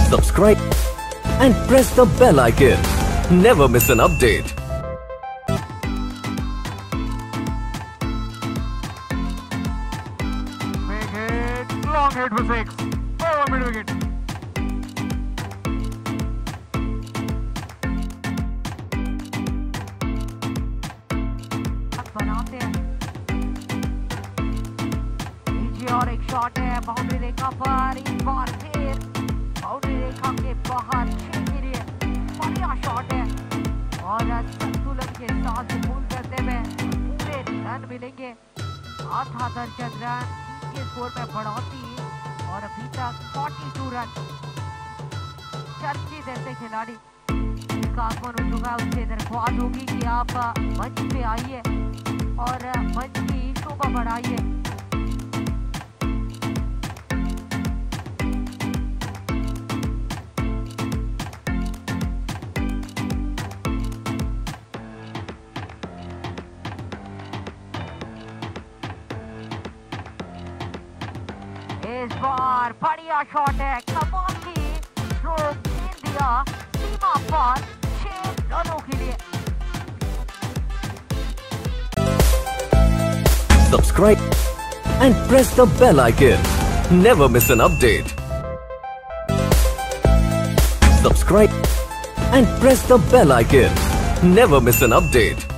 subscribe and press the bell icon. Never miss an update. Big hit, long hit for 6. 4 mid wicket. बनाते हैं और एक shot है boundary रेखा पर, इस बार फिर बाउंड्री रेखा के बाहर 6 के लिए बढ़िया शॉट है और संतुलन के साथ मूव करते हुए पूरे रन मिलेंगे। 8 दर्जन रन के स्कोर में बढ़ोतरी और अभी तक 42 रन। चर्चित ऐसे खिलाड़ी जिसका आगमन हो चुका है उससे दरख्वास्त होगी कि आप मंच पे आइए और मंच की शोभा बढ़ाइए। इस बार बढ़िया शॉट है, कमाल की स्ट्रोक खेल दिया सीमा पर 6 रनों के लिए। Subscribe and press the bell icon. Never miss an update. Subscribe and press the bell icon. Never miss an update.